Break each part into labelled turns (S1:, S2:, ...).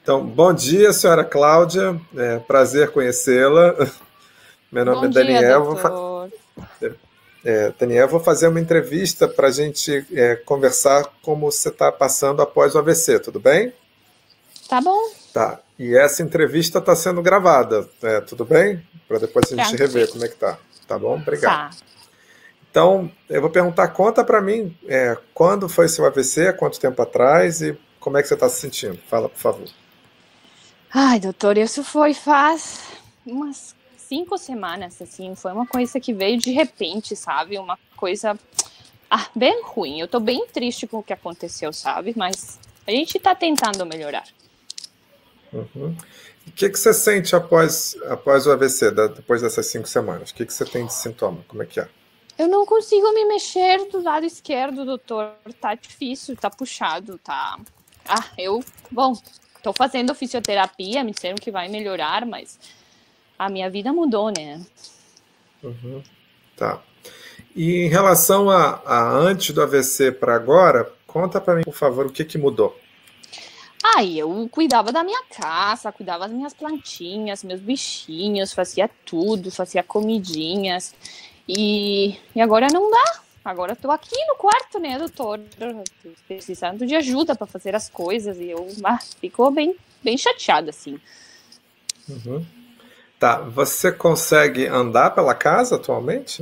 S1: Então, bom dia, senhora Cláudia. É prazer conhecê-la. Meu nome
S2: Bom
S1: é
S2: dia,
S1: Daniel.
S2: doutor.
S1: Daniel, vou fazer uma entrevista para a gente conversar como você está passando após o AVC, tudo bem?
S2: Tá bom?
S1: Tá. E essa entrevista está sendo gravada, tudo bem? Para depois a gente rever
S2: Tranquilo.
S1: como é que tá. Tá bom? Obrigado.
S2: Tá.
S1: Então, eu vou perguntar, conta para mim, quando foi seu AVC, há quanto tempo atrás e como é que você está se sentindo? Fala, por favor.
S2: Ai, doutor, isso foi faz umas 5 semanas, assim. Foi uma coisa que veio de repente, sabe? Uma coisa, bem ruim. Eu tô bem triste com o que aconteceu, sabe? Mas a gente tá tentando melhorar.
S1: Uhum. O que você sente após o AVC, depois dessas 5 semanas? O que você tem de sintoma? Como é que é?
S2: Eu não consigo me mexer do lado esquerdo, doutor. Tá difícil, tá puxado, tá... Bom, tô fazendo fisioterapia, me disseram que vai melhorar, mas a minha vida mudou, né?
S1: Uhum. Tá. E em relação a antes do AVC para agora, conta para mim, por favor, o que mudou?
S2: Eu cuidava da minha casa, cuidava das minhas plantinhas, meus bichinhos, fazia tudo, fazia comidinhas. E agora não dá. Agora estou aqui no quarto, né, doutor? Precisando de ajuda para fazer as coisas. E eu fico bem chateada, assim.
S1: Uhum. Tá. Você consegue andar pela casa atualmente?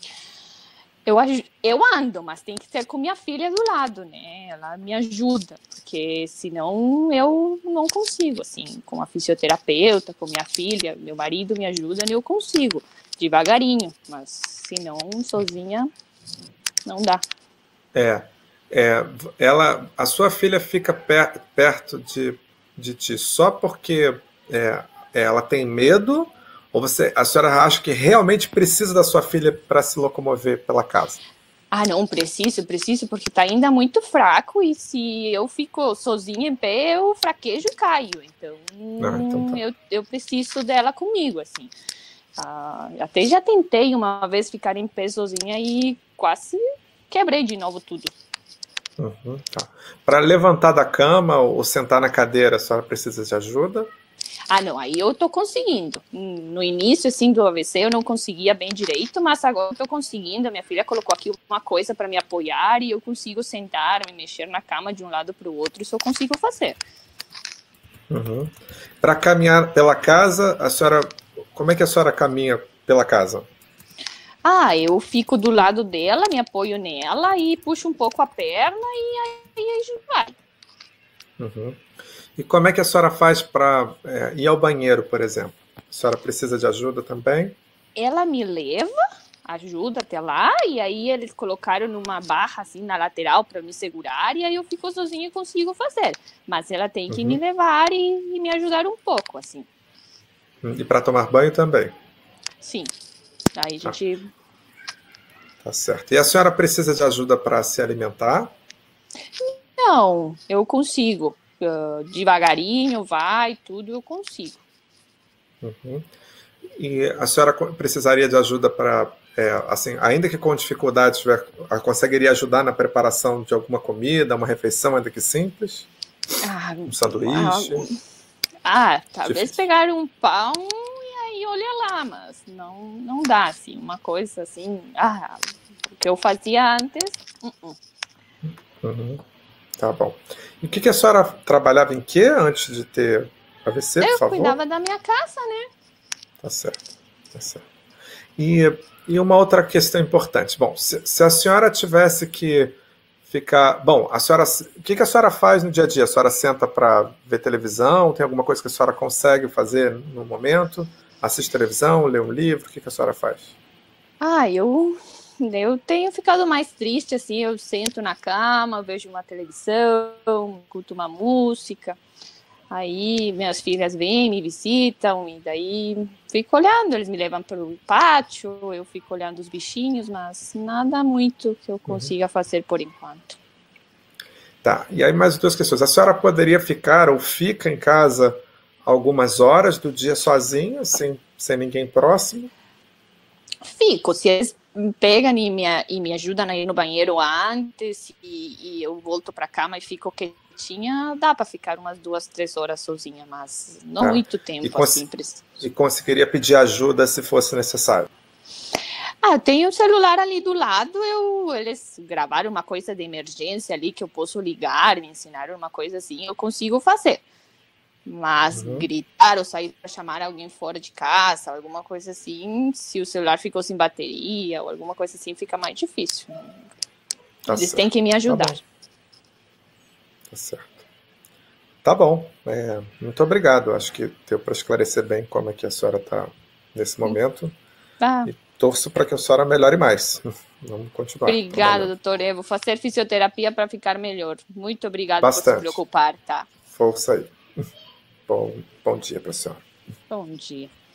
S2: Eu ando, mas tem que ser com minha filha do lado, né? Ela me ajuda, porque senão eu não consigo, assim, com a fisioterapeuta, com minha filha, meu marido me ajuda, eu consigo, devagarinho, mas senão sozinha não dá.
S1: A sua filha fica perto de ti só porque ela tem medo? Ou a senhora acha que realmente precisa da sua filha para se locomover pela casa?
S2: Não, preciso, porque tá ainda muito fraco e se eu fico sozinha em pé, eu fraquejo e caio. Então,
S1: Então tá.
S2: eu preciso dela comigo, assim. Até já tentei uma vez ficar em pé sozinha e quase quebrei de novo tudo.
S1: Uhum, tá. Para levantar da cama ou sentar na cadeira, a senhora precisa de ajuda?
S2: Não, aí eu tô conseguindo. No início, assim, do AVC, eu não conseguia bem direito, mas agora eu tô conseguindo. A minha filha colocou aqui uma coisa para me apoiar e eu consigo sentar, me mexer na cama de um lado para o outro, isso eu consigo fazer.
S1: Uhum. Para caminhar pela casa, como é que a senhora caminha pela casa?
S2: Eu fico do lado dela, me apoio nela e puxo um pouco a perna e aí a gente vai.
S1: Uhum. E como é que a senhora faz para ir ao banheiro, por exemplo? A senhora precisa de ajuda também?
S2: Ela me leva, ajuda até lá, e aí eles colocaram numa barra assim na lateral para me segurar, e aí eu fico sozinha e consigo fazer. Mas ela tem que me levar e me ajudar um pouco, assim.
S1: E para tomar banho também?
S2: Sim. Aí a gente...
S1: Tá certo. E a senhora precisa de ajuda para se alimentar?
S2: Não, eu consigo. Devagarinho, vai, tudo eu consigo.
S1: Uhum. E a senhora precisaria de ajuda para, assim, ainda que com dificuldade, conseguiria ajudar na preparação de alguma comida, uma refeição, ainda que simples? Um sanduíche?
S2: Talvez pegar um pão e aí olha lá, mas não dá, assim, uma coisa assim, o que eu fazia antes.
S1: Uhum. Tá bom. E o que a senhora trabalhava em quê antes de ter AVC, por
S2: Eu
S1: favor?
S2: cuidava da minha casa, né?
S1: Tá certo. Tá certo. E uma outra questão importante. Bom, se a senhora tivesse que ficar... Bom, o que a senhora faz no dia a dia? A senhora senta para ver televisão? Tem alguma coisa que a senhora consegue fazer no momento? Assiste televisão, lê um livro? O que a senhora faz?
S2: Eu tenho ficado mais triste, assim, eu sento na cama, vejo uma televisão, escuto uma música, aí minhas filhas vêm, me visitam, e daí fico olhando, eles me levam para o pátio, eu fico olhando os bichinhos, mas nada muito que eu consiga fazer por enquanto.
S1: Tá, e aí mais duas questões. A senhora poderia ficar ou fica em casa algumas horas do dia sozinha, sem ninguém próximo?
S2: Fico, se eles pegam e me ajudam a ir no banheiro antes e eu volto para a cama e fico quietinha, dá para ficar umas 2, 3 horas sozinha, mas não muito tempo, assim.
S1: E conseguiria pedir ajuda se fosse necessário?
S2: Eu tenho o celular ali do lado, eles gravaram uma coisa de emergência ali que eu posso ligar, me ensinaram uma coisa assim, eu consigo fazer. Mas gritar ou sair para chamar alguém fora de casa, alguma coisa assim, se o celular ficou sem bateria ou alguma coisa assim, fica mais difícil. Eles têm que me ajudar.
S1: Tá certo. Tá bom. Muito obrigado. Acho que deu para esclarecer bem como é que a senhora está nesse momento. E torço para que a senhora melhore mais. Vamos continuar.
S2: Obrigada, doutor Evo. Vou fazer fisioterapia para ficar melhor. Muito obrigada por se preocupar, tá?
S1: Força aí. Bom dia para a senhora.
S2: Bom dia.